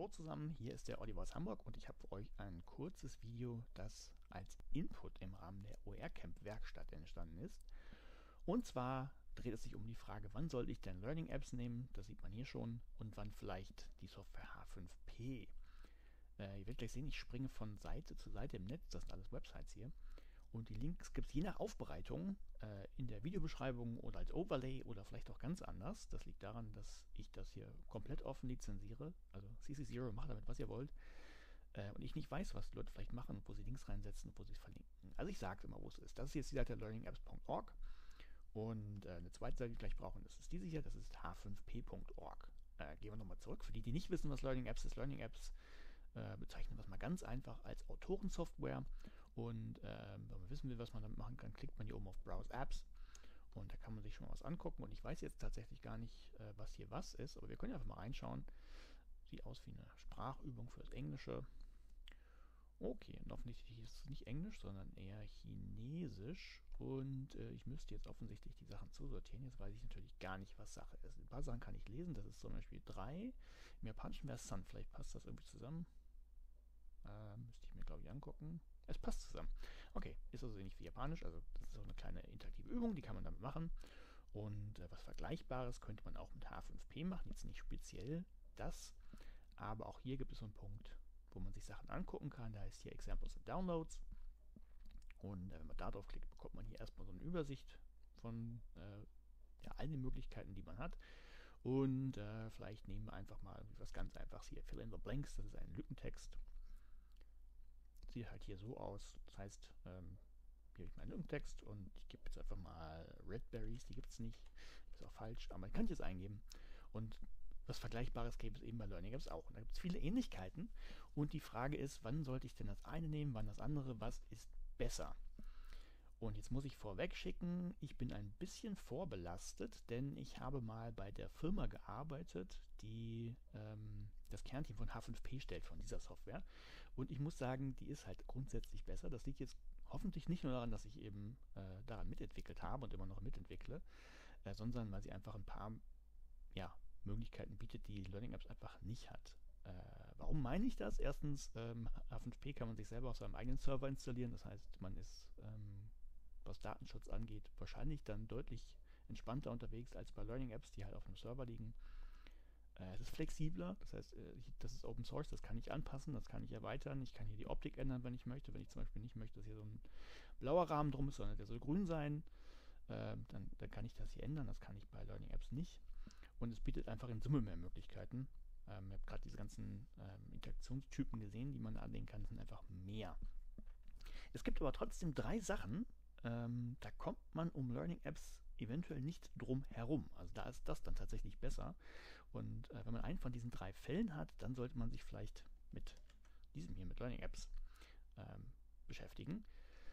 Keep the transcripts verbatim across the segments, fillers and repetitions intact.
Hallo zusammen, hier ist der Oliver aus Hamburg und ich habe für euch ein kurzes Video, das als Input im Rahmen der O E R Camp Werkstatt entstanden ist. Und zwar dreht es sich um die Frage, wann sollte ich denn Learning Apps nehmen, das sieht man hier schon, und wann vielleicht die Software H fünf P. Äh, ihr werdet gleich sehen, ich springe von Seite zu Seite im Netz, das sind alles Websites hier. Und die Links gibt es je nach Aufbereitung äh, in der Videobeschreibung oder als Overlay oder vielleicht auch ganz anders. Das liegt daran, dass ich das hier komplett offen lizenziere. Also C C Zero, macht damit, was ihr wollt. Äh, und ich nicht weiß, was die Leute vielleicht machen, wo sie Links reinsetzen und wo sie es verlinken. Also ich sage immer, wo es ist. Das ist jetzt die Seite learning apps punkt org. Und äh, eine zweite Seite, die wir gleich brauchen, das ist diese hier, das ist h fünf p punkt org. Äh, gehen wir nochmal zurück. Für die, die nicht wissen, was Learning Apps ist, Learning Apps äh, bezeichnen wir es mal ganz einfach als Autorensoftware. Und äh, wenn man wissen will, was man damit machen kann, klickt man hier oben auf Browse Apps. Und da kann man sich schon mal was angucken. Und ich weiß jetzt tatsächlich gar nicht, äh, was hier was ist, aber wir können einfach mal reinschauen. Sieht aus wie eine Sprachübung für das Englische. Okay, und offensichtlich ist es nicht Englisch, sondern eher Chinesisch. Und äh, ich müsste jetzt offensichtlich die Sachen zusortieren. Jetzt weiß ich natürlich gar nicht, was Sache ist. Ein paar Sachen kann ich lesen. Das ist zum Beispiel drei. Im Japanischen wäre es Sun. Vielleicht passt das irgendwie zusammen. Äh, müsste ich mir, glaube ich, angucken. Es passt zusammen. Okay, ist also ähnlich wie Japanisch. Also das ist auch eine kleine interaktive Übung, die kann man damit machen. Und äh, was Vergleichbares könnte man auch mit H fünf P machen. Jetzt nicht speziell das. Aber auch hier gibt es so einen Punkt, wo man sich Sachen angucken kann. Da ist hier Examples and Downloads. Und äh, wenn man da drauf klickt, bekommt man hier erstmal so eine Übersicht von äh, ja, allen den Möglichkeiten, die man hat. Und äh, vielleicht nehmen wir einfach mal was ganz Einfaches hier. Fill in the blanks, das ist ein Lückentext. Sieht halt hier so aus. Das heißt, ähm, hier habe ich meinen Lückentext und ich gebe jetzt einfach mal Redberries, die gibt es nicht. Ist auch falsch, aber ich kann es jetzt eingeben. Und was Vergleichbares gäbe es eben bei Learning Apps auch. Und da gibt es viele Ähnlichkeiten. Und die Frage ist, wann sollte ich denn das eine nehmen, wann das andere, was ist besser? Und jetzt muss ich vorweg schicken, ich bin ein bisschen vorbelastet, denn ich habe mal bei der Firma gearbeitet, die ähm, das Kernteam von H fünf P stellt, von dieser Software. Und ich muss sagen, die ist halt grundsätzlich besser. Das liegt jetzt hoffentlich nicht nur daran, dass ich eben äh, daran mitentwickelt habe und immer noch mitentwickle, äh, sondern weil sie einfach ein paar ja, Möglichkeiten bietet, die Learning Apps einfach nicht hat. Äh, warum meine ich das? Erstens, ähm, H fünf P kann man sich selber auf seinem eigenen Server installieren. Das heißt, man ist, ähm, was Datenschutz angeht, wahrscheinlich dann deutlich entspannter unterwegs als bei Learning Apps, die halt auf einem Server liegen. Äh, es ist flexibler, das heißt, äh, das ist Open Source, das kann ich anpassen, das kann ich erweitern. Ich kann hier die Optik ändern, wenn ich möchte. Wenn ich zum Beispiel nicht möchte, dass hier so ein blauer Rahmen drum ist, sondern der soll grün sein, äh, dann, dann kann ich das hier ändern. Das kann ich bei Learning Apps nicht. Und es bietet einfach in Summe mehr Möglichkeiten. Ähm, ich habe gerade diese ganzen ähm, Interaktionstypen gesehen, die man anlegen kann. Das sind einfach mehr. Es gibt aber trotzdem drei Sachen, ähm, da kommt man um Learning Apps eventuell nicht drum herum. Also da ist das dann tatsächlich besser. Und äh, wenn man einen von diesen drei Fällen hat, dann sollte man sich vielleicht mit diesem hier, mit Learning Apps, ähm, beschäftigen.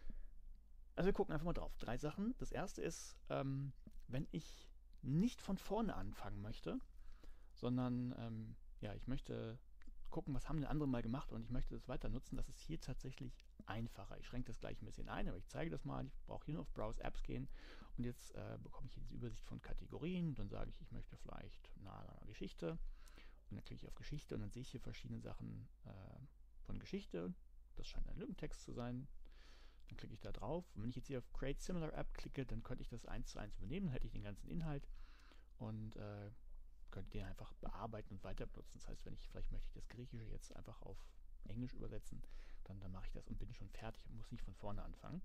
Also wir gucken einfach mal drauf. Drei Sachen. Das erste ist, ähm, wenn ich nicht von vorne anfangen möchte, sondern ähm, ja, ich möchte gucken, was haben denn andere mal gemacht und ich möchte das weiter nutzen. Das ist hier tatsächlich einfacher. Ich schränke das gleich ein bisschen ein, aber ich zeige das mal. Ich brauche hier nur auf Browse Apps gehen und jetzt äh, bekomme ich hier diese Übersicht von Kategorien. Dann sage ich, ich möchte vielleicht nahe einer Geschichte und dann klicke ich auf Geschichte und dann sehe ich hier verschiedene Sachen äh, von Geschichte. Das scheint ein Lückentext zu sein. Dann klicke ich da drauf. Und wenn ich jetzt hier auf Create Similar App klicke, dann könnte ich das eins zu eins übernehmen, dann hätte ich den ganzen Inhalt und äh, könnte den einfach bearbeiten und weiter benutzen. Das heißt, wenn ich, vielleicht möchte ich das Griechische jetzt einfach auf Englisch übersetzen, dann, dann mache ich das und bin schon fertig und muss nicht von vorne anfangen.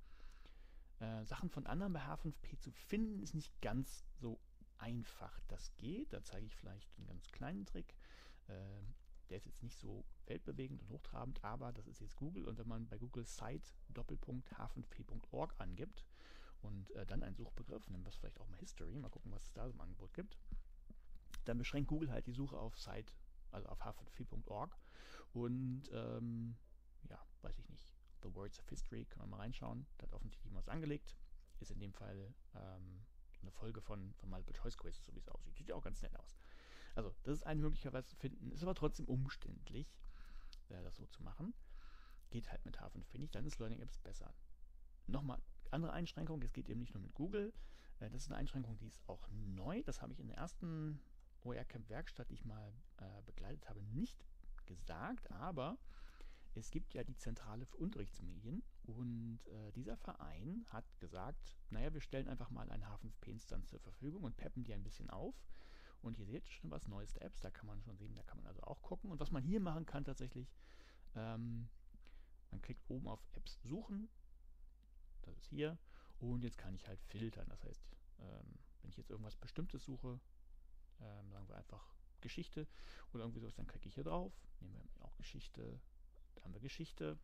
Äh, Sachen von anderen bei H fünf P zu finden, ist nicht ganz so einfach. Das geht, da zeige ich vielleicht einen ganz kleinen Trick. Äh, der ist jetzt nicht so weltbewegend und hochtrabend, aber das ist jetzt Google und wenn man bei Google Site Doppelpunkt h fünf p punkt org angibt und äh, dann einen Suchbegriff, nehmen wir es vielleicht auch mal History, mal gucken, was es da so im Angebot gibt, dann beschränkt Google halt die Suche auf Site, also auf h fünf p punkt org und ähm, ja, weiß ich nicht, The Words of History, können wir mal reinschauen, da hat offensichtlich mal was angelegt, ist in dem Fall ähm, eine Folge von, von Multiple Choice Quizzes, so wie es aussieht. Sieht ja auch ganz nett aus. Also, das ist eine Möglichkeit zu finden, ist aber trotzdem umständlich, äh, das so zu machen. Geht halt mit H fünf P nicht, dann ist Learning Apps besser. Nochmal andere Einschränkung, es geht eben nicht nur mit Google. Äh, das ist eine Einschränkung, die ist auch neu. Das habe ich in der ersten O E R Camp Werkstatt, die ich mal äh, begleitet habe, nicht gesagt, aber es gibt ja die Zentrale für Unterrichtsmedien und äh, dieser Verein hat gesagt, naja, wir stellen einfach mal eine H fünf P-Instanz zur Verfügung und peppen die ein bisschen auf. Und ihr seht schon was, neueste Apps, da kann man schon sehen, da kann man also auch gucken. Und was man hier machen kann tatsächlich, ähm, man klickt oben auf Apps suchen, das ist hier, und jetzt kann ich halt filtern. Das heißt, ähm, wenn ich jetzt irgendwas Bestimmtes suche, ähm, sagen wir einfach Geschichte oder irgendwie sowas, dann klicke ich hier drauf, nehmen wir auch Geschichte, da haben wir Geschichte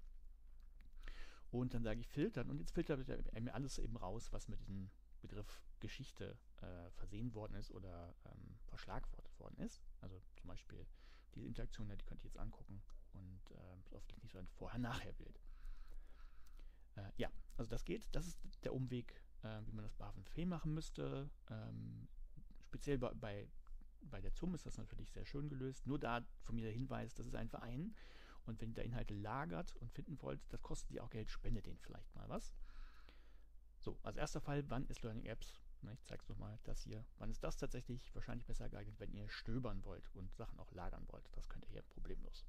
und dann sage ich filtern und jetzt filtert er mir alles eben raus, was mit diesem Begriff Geschichte äh, versehen worden ist oder ähm, verschlagwortet worden ist. Also zum Beispiel diese Interaktion, die könnt ihr jetzt angucken und äh, oft nicht so ein Vorher-Nachher-Bild. Äh, ja, also das geht. Das ist der Umweg, äh, wie man das bei H fünf P machen müsste. Ähm, speziell bei, bei, bei der Z U M ist das natürlich sehr schön gelöst. Nur da von mir der Hinweis, das ist ein Verein. Und wenn ihr da Inhalte lagert und finden wollt, das kostet ihr auch Geld, spendet denen vielleicht mal was. So, als erster Fall, wann ist Learning Apps? Na, ich zeige es nochmal, das hier. Wann ist das tatsächlich wahrscheinlich besser geeignet, wenn ihr stöbern wollt und Sachen auch lagern wollt? Das könnt ihr hier problemlos.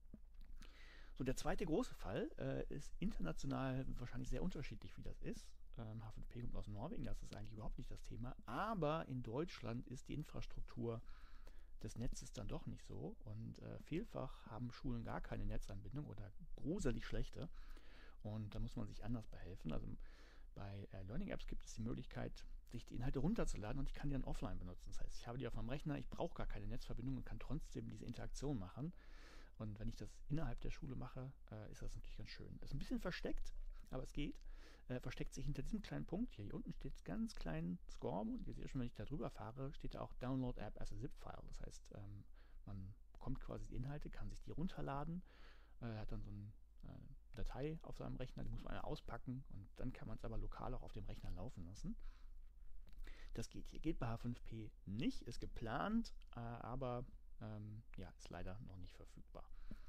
So, der zweite große Fall äh, ist international wahrscheinlich sehr unterschiedlich, wie das ist. Ähm, H fünf P kommt aus Norwegen, das ist eigentlich überhaupt nicht das Thema. Aber in Deutschland ist die Infrastruktur des Netzes dann doch nicht so. Und äh, vielfach haben Schulen gar keine Netzanbindung oder gruselig schlechte. Und da muss man sich anders behelfen. Also bei äh, Learning Apps gibt es die Möglichkeit, sich die Inhalte runterzuladen und ich kann die dann offline benutzen. Das heißt, ich habe die auf meinem Rechner, ich brauche gar keine Netzverbindung und kann trotzdem diese Interaktion machen. Und wenn ich das innerhalb der Schule mache, äh, ist das natürlich ganz schön. Ist ein bisschen versteckt, aber es geht. Äh, versteckt sich hinter diesem kleinen Punkt. Hier, hier unten steht ganz klein Scorm und ihr seht schon, wenn ich da drüber fahre, steht da auch Download App as a Zip-File. Das heißt, ähm, man bekommt quasi die Inhalte, kann sich die runterladen, äh, hat dann so eine äh, Datei auf seinem Rechner, die muss man auspacken und dann kann man es aber lokal auch auf dem Rechner laufen lassen. Das geht hier. Geht bei H fünf P nicht, ist geplant, äh, aber ähm, ja, ist leider noch nicht verfügbar.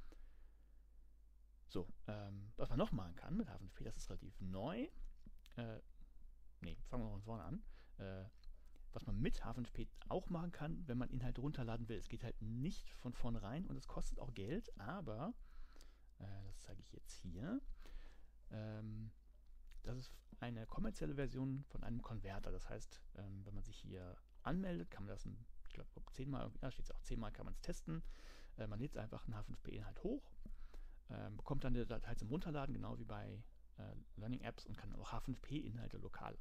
So, ähm, was man noch machen kann mit H fünf P, das ist relativ neu. Äh, ne, fangen wir noch von vorne an. Äh, was man mit H fünf P auch machen kann, wenn man Inhalte runterladen will. Es geht halt nicht von vornherein und es kostet auch Geld, aber äh, das zeige ich jetzt hier. Ähm, das ist eine kommerzielle Version von einem Konverter. Das heißt, ähm, wenn man sich hier anmeldet, kann man das, ein, ich glaube, zehnmal, ja, steht es auch zehnmal, kann man es testen. Äh, man lädt einfach einen H fünf P-Inhalt hoch, äh, bekommt dann die Datei zum Runterladen, genau wie bei äh, Learning Apps und kann auch H fünf P-Inhalte lokal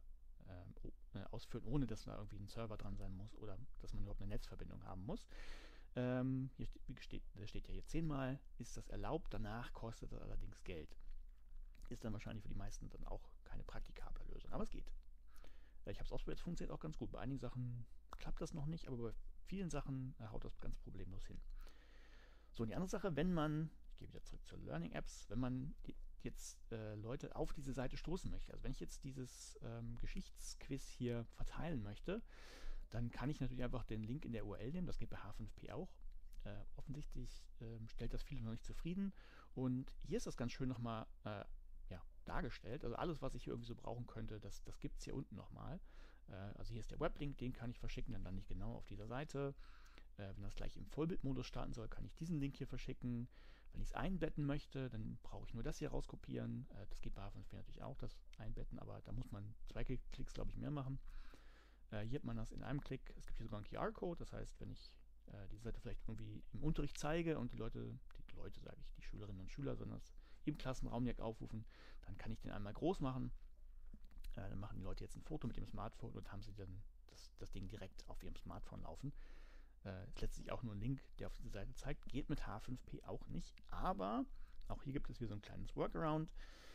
äh, ausführen, ohne dass da irgendwie ein Server dran sein muss oder dass man überhaupt eine Netzverbindung haben muss. Ähm, hier steht, da steht ja hier zehnmal, ist das erlaubt, danach kostet das allerdings Geld. Ist dann wahrscheinlich für die meisten dann auch keine praktikable Lösung, aber es geht. Ich habe es ausprobiert, es funktioniert auch ganz gut. Bei einigen Sachen klappt das noch nicht, aber bei vielen Sachen äh, haut das ganz problemlos hin. So, und die andere Sache, wenn man, ich gehe wieder zurück zu Learning Apps, wenn man die, jetzt äh, Leute auf diese Seite stoßen möchte, also wenn ich jetzt dieses ähm, Geschichtsquiz hier verteilen möchte, dann kann ich natürlich einfach den Link in der U R L nehmen, das geht bei H fünf P auch. Äh, offensichtlich äh, stellt das viele noch nicht zufrieden und hier ist das ganz schön nochmal äh, ja, dargestellt, also alles, was ich hier irgendwie so brauchen könnte, das, das gibt es hier unten nochmal. Äh, also hier ist der Weblink, den kann ich verschicken, dann lande ich genau auf dieser Seite. Äh, wenn das gleich im Vollbildmodus starten soll, kann ich diesen Link hier verschicken. Wenn ich es einbetten möchte, dann brauche ich nur das hier rauskopieren. Äh, das geht bei H fünf P natürlich auch, das Einbetten, aber da muss man zwei Klicks, glaube ich, mehr machen. Äh, hier hat man das in einem Klick. Es gibt hier sogar einen Q R-Code, das heißt, wenn ich äh, die Seite vielleicht irgendwie im Unterricht zeige und die Leute, die Leute sage ich, die Schülerinnen und Schüler, sondern das im Klassenraum direkt aufrufen, dann kann ich den einmal groß machen. Äh, dann machen die Leute jetzt ein Foto mit dem Smartphone und haben sie dann das, das Ding direkt auf ihrem Smartphone laufen. Äh, ist letztlich auch nur ein Link, der auf diese Seite zeigt. Geht mit H fünf P auch nicht, aber auch hier gibt es wieder so ein kleines Workaround.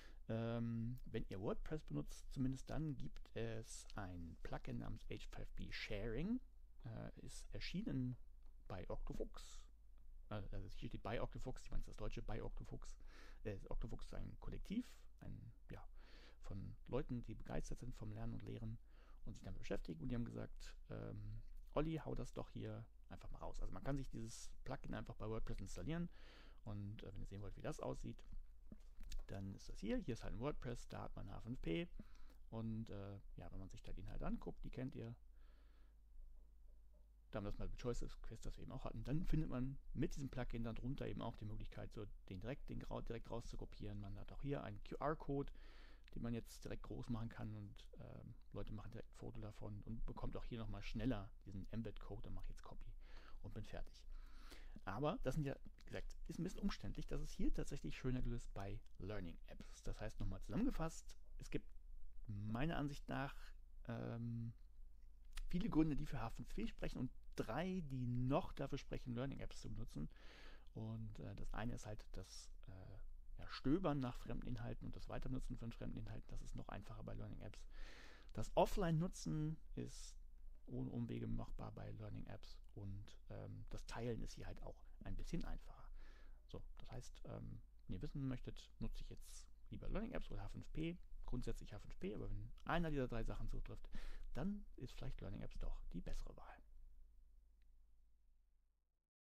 Ähm, wenn ihr WordPress benutzt, zumindest dann gibt es ein Plugin namens H fünf P Sharing. Äh, ist erschienen bei Octofux. Äh, also hier steht bei Octofux, ich meine das deutsche bei Octofux. Äh, Octofux ist ein Kollektiv, ein, ja, von Leuten, die begeistert sind vom Lernen und Lehren und sich damit beschäftigen. Und die haben gesagt, ähm, Olli, hau das doch hier einfach mal raus. Also man kann sich dieses Plugin einfach bei WordPress installieren und äh, wenn ihr sehen wollt, wie das aussieht, dann ist das hier. Hier ist halt ein WordPress, da hat man H fünf P und äh, ja, wenn man sich da den halt anguckt, die kennt ihr, da haben wir das mal mit Choices Quest, das wir eben auch hatten, dann findet man mit diesem Plugin dann drunter eben auch die Möglichkeit, so den direkt, den direkt raus zu kopieren. Man hat auch hier einen Q R-Code, den man jetzt direkt groß machen kann und ähm, Leute machen direkt ein Foto davon und bekommt auch hier nochmal schneller diesen Embed-Code, dann mache ich jetzt Copy und bin fertig. Aber das sind ja, wie gesagt, ist ein bisschen umständlich. Das ist hier tatsächlich schöner gelöst bei Learning Apps. Das heißt, nochmal zusammengefasst, es gibt meiner Ansicht nach ähm, viele Gründe, die für H fünf P sprechen und drei, die noch dafür sprechen, Learning Apps zu benutzen. Und äh, das eine ist halt das äh, ja, Stöbern nach fremden Inhalten und das Weiternutzen von fremden Inhalten. Das ist noch einfacher bei Learning Apps. Das Offline-Nutzen ist ohne Umwege machbar bei Learning Apps und ähm, das Teilen ist hier halt auch ein bisschen einfacher. So, das heißt, ähm, wenn ihr wissen möchtet, nutze ich jetzt lieber Learning Apps oder H fünf P, grundsätzlich H fünf P, aber wenn einer dieser drei Sachen zutrifft, dann ist vielleicht Learning Apps doch die bessere Wahl.